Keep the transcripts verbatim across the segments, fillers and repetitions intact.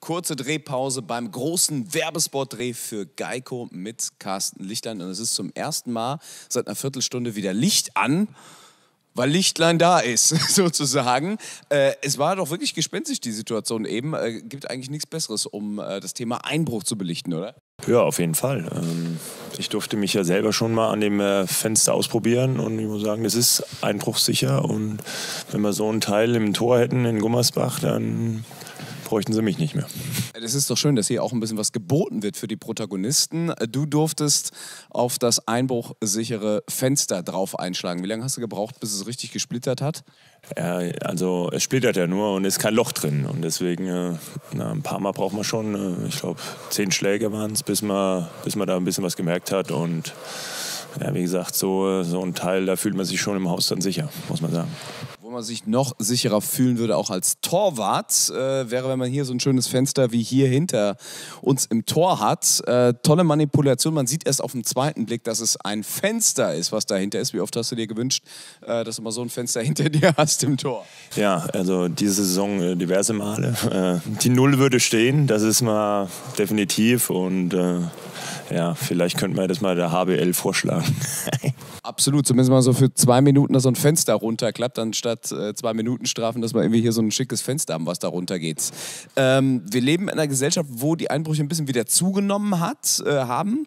Kurze Drehpause beim großen Werbespot-Dreh für Geico mit Carsten Lichtlein. Und es ist zum ersten Mal seit einer Viertelstunde wieder Licht an, weil Lichtlein da ist, sozusagen. Äh, es war doch wirklich gespenstisch, die Situation eben. Äh, gibt eigentlich nichts Besseres, um äh, das Thema Einbruch zu belichten, oder? Ja, auf jeden Fall. Ähm, ich durfte mich ja selber schon mal an dem äh, Fenster ausprobieren und ich muss sagen, das ist einbruchssicher. Und wenn wir so einen Teil im Tor hätten in Gummersbach, dann bräuchten sie mich nicht mehr. Es ist doch schön, dass hier auch ein bisschen was geboten wird für die Protagonisten. Du durftest auf das einbruchsichere Fenster drauf einschlagen. Wie lange hast du gebraucht, bis es richtig gesplittert hat? Ja, also es splittert ja nur und ist kein Loch drin. Und deswegen, äh, na, ein paar Mal braucht man schon, äh, ich glaube, zehn Schläge waren es, bis man, bis man da ein bisschen was gemerkt hat. Und ja, wie gesagt, so, so ein Teil, da fühlt man sich schon im Haus dann sicher, muss man sagen. Wo man sich noch sicherer fühlen würde, auch als Torwart, äh, wäre, wenn man hier so ein schönes Fenster wie hier hinter uns im Tor hat. Äh, tolle Manipulation. Man sieht erst auf den zweiten Blick, dass es ein Fenster ist, was dahinter ist. Wie oft hast du dir gewünscht, äh, dass du mal so ein Fenster hinter dir hast im Tor? Ja, also diese Saison äh, diverse Male. Äh, die Null würde stehen, das ist mal definitiv. Und äh, ja, vielleicht könnte man das mal der H B L vorschlagen. Absolut, zumindest mal so für zwei Minuten, dass so ein Fenster runterklappt, anstatt äh, zwei Minuten Strafen, dass wir irgendwie hier so ein schickes Fenster haben, was da runtergeht. Ähm, wir leben in einer Gesellschaft, wo die Einbrüche ein bisschen wieder zugenommen hat, äh, haben.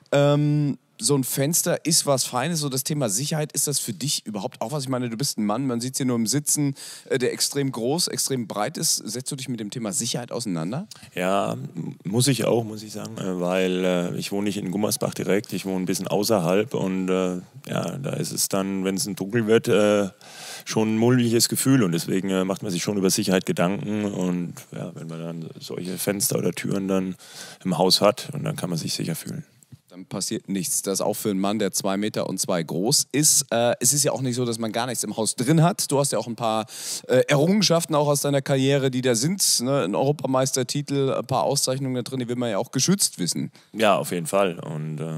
Ähm, so ein Fenster ist was Feines, so das Thema Sicherheit, ist das für dich überhaupt auch was? Ich meine, du bist ein Mann, man sieht es hier nur im Sitzen, äh, der extrem groß, extrem breit ist. Setzt du dich mit dem Thema Sicherheit auseinander? Ja, muss ich auch, muss ich sagen, äh, weil äh, ich wohne nicht in Gummersbach direkt, ich wohne ein bisschen außerhalb und äh, ja, da ist es dann, wenn es dunkel wird, äh, schon ein mulmiges Gefühl und deswegen äh, macht man sich schon über Sicherheit Gedanken und ja, wenn man dann solche Fenster oder Türen dann im Haus hat und dann kann man sich sicher fühlen. Dann passiert nichts. Das auch für einen Mann, der zwei Meter und zwei groß ist. Äh, es ist ja auch nicht so, dass man gar nichts im Haus drin hat. Du hast ja auch ein paar äh, Errungenschaften auch aus deiner Karriere, die da sind. Ne? Ein Europameistertitel, ein paar Auszeichnungen da drin, die will man ja auch geschützt wissen. Ja, auf jeden Fall. Und äh,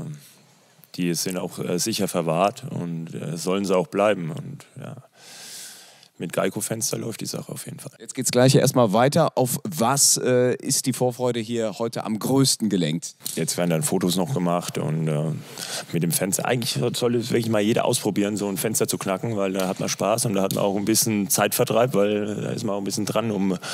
die sind auch äh, sicher verwahrt und äh, sollen sie auch bleiben. Und ja, mit Geico-Fenster läuft die Sache auf jeden Fall. Jetzt geht's gleich erstmal weiter. Auf was äh, ist die Vorfreude hier heute am größten gelenkt? Jetzt werden dann Fotos noch gemacht und äh, mit dem Fenster. Eigentlich soll es wirklich mal jeder ausprobieren, so ein Fenster zu knacken, weil da hat man Spaß und da hat man auch ein bisschen Zeitvertreib, weil da ist man auch ein bisschen dran, um, äh,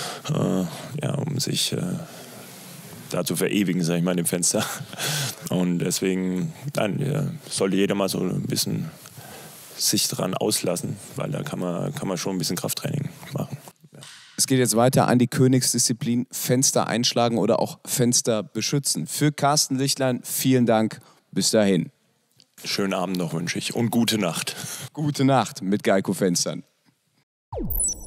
ja, um sich äh, da zu verewigen, sag ich mal, in dem Fenster. Und deswegen nein, ja, sollte jeder mal so ein bisschen sich dran auslassen, weil da kann man, kann man schon ein bisschen Krafttraining machen. Ja. Es geht jetzt weiter an die Königsdisziplin Fenster einschlagen oder auch Fenster beschützen. Für Carsten Lichtlein vielen Dank. Bis dahin. Schönen Abend noch wünsche ich und gute Nacht. Gute Nacht mit Geico Fenstern.